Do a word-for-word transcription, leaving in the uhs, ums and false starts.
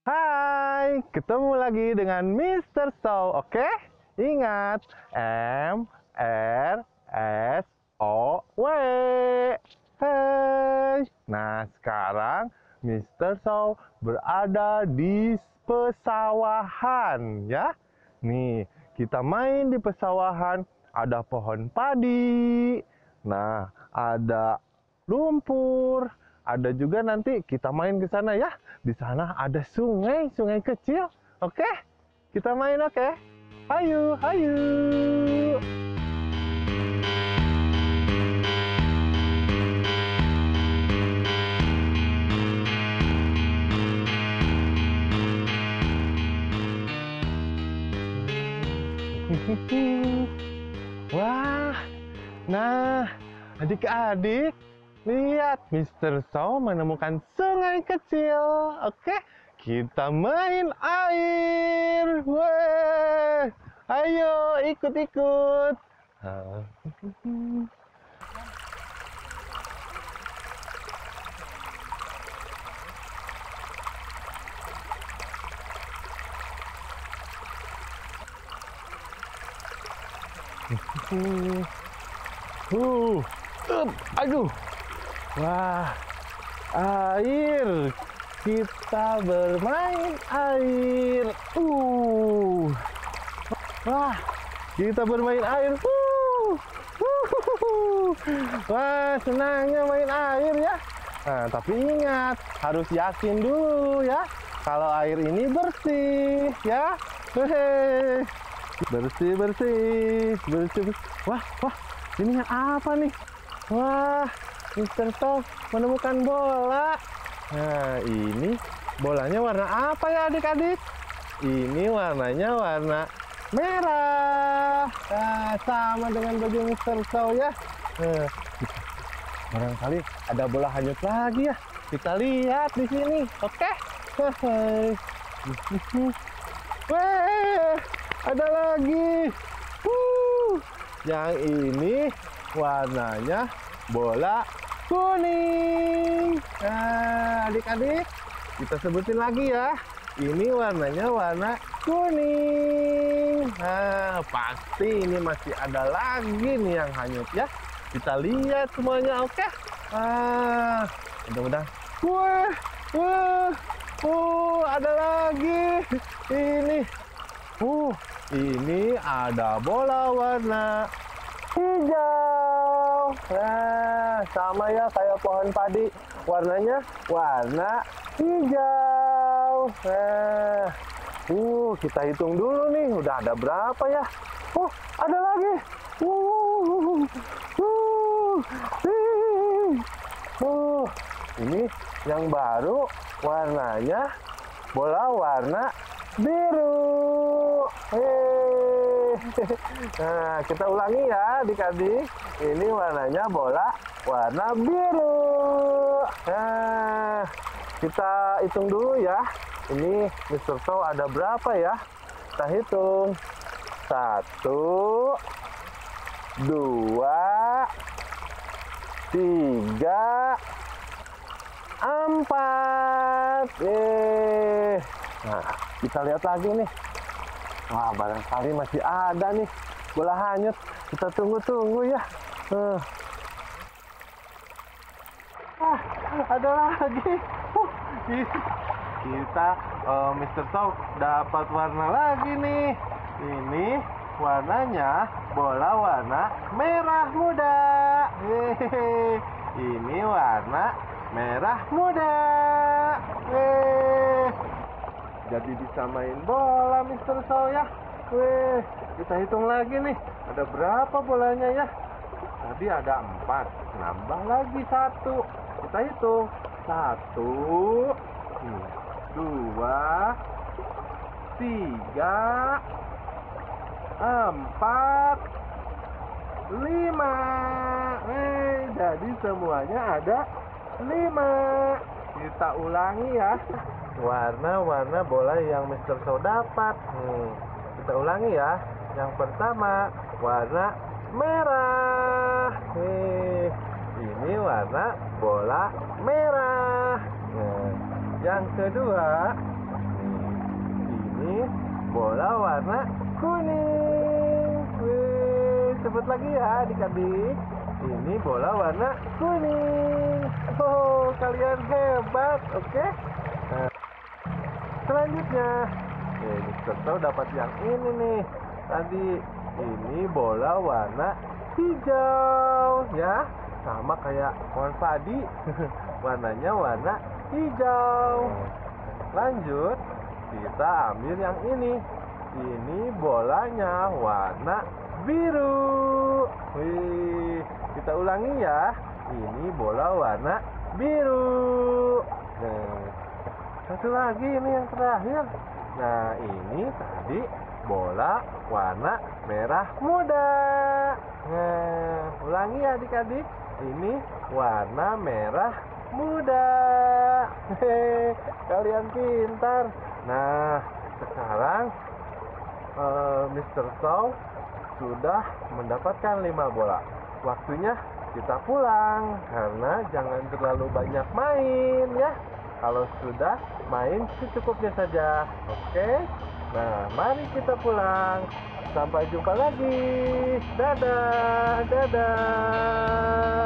Hai, ketemu lagi dengan Mister Sow, oke? Ingat, M R S O W. Hai. Nah, sekarang Mister Sow berada di pesawahan, ya. Nih, kita main di pesawahan, ada pohon padi. Nah, ada lumpur, ada juga nanti kita main ke sana ya. Di sana ada sungai, sungai kecil. Oke? Kita main, oke? Hayu, hayu. Wah, nah, adik-adik, lihat, Mister Sow menemukan sungai kecil. Oke, kita main air. Weh, ayo ikut-ikut. Uh, up, aduh. Wah, air. Kita bermain air. Uh. Wah, kita bermain air. Uh. Uh. Wah, senangnya main air ya. Nah, tapi ingat, harus yakin dulu ya. Kalau air ini bersih ya. Hehehe. Bersih, bersih, bersih, bersih. Wah, wah, ini apa nih? Wah, Mister Sow menemukan bola. Nah, ini bolanya warna apa ya adik-adik? Ini warnanya warna merah. Nah, sama dengan baju Mister Sow ya. Nah, barangkali ada bola hanyut lagi ya. Kita lihat di sini, oke? Weh, ada lagi. Uh, yang ini warnanya bola kuning. Nah, adik-adik, kita sebutin lagi ya. Ini warnanya warna kuning. Nah, pasti ini masih ada lagi nih yang hanyut ya. Kita lihat semuanya, oke? Ah, mudah-mudahan. Wah, wah, uh, ada lagi. Ini, uh, ini ada bola warna hijau. Nah, sama ya kayak pohon padi. Warnanya warna hijau. Nah, uh, kita hitung dulu nih. Udah ada berapa ya? Oh, ada lagi. Uh, uh, uh, uh. Ini yang baru warnanya bola warna biru. Hei. Nah, kita ulangi ya adik-adik. Ini warnanya bola warna biru. Nah, kita hitung dulu ya. Ini Mister Sow ada berapa ya? Kita hitung. Satu, dua, tiga, empat. Eh, nah, kita lihat lagi nih. Wah, barangkali masih ada nih bola hanyut. Kita tunggu-tunggu ya. Uh. Ah, ada lagi. Uh, kita, uh, Mister Sow dapat warna lagi nih. Ini warnanya bola warna merah muda. Hehehe. Ini warna merah muda. Weh, jadi bisa main bola Mister Sow ya. Weh, kita hitung lagi nih. Ada berapa bolanya ya? Tadi ada empat, nambah lagi satu. Kita hitung. Satu, dua, tiga, empat, lima. Eh, jadi semuanya ada lima. Kita ulangi ya. Warna-warna bola yang Mister Sow dapat. Hmm, kita ulangi ya. Yang pertama warna merah. Nih, ini warna bola merah. Nah, yang kedua warna kuning. Wih, sebut lagi ya adik-adik. Ini bola warna kuning. Oh, kalian hebat, oke? Nah, selanjutnya, eh, mister Chow dapat yang ini nih. Tadi ini bola warna hijau, ya, sama kayak pohon padi. Warnanya warna hijau. Lanjut, kita ambil yang ini. Ini bolanya warna biru. Wih, kita ulangi ya. Ini bola warna biru. Nah, satu lagi ini yang terakhir. Nah, ini tadi bola warna merah muda. Nah, ulangi ya adik-adik. Ini warna merah muda. Hehe, kalian pintar. Nah, sekarang uh, mister Chow sudah mendapatkan lima bola. Waktunya kita pulang, karena jangan terlalu banyak main ya. Kalau sudah main secukupnya saja. Oke? Nah, mari kita pulang. Sampai jumpa lagi. Dadah, dadah.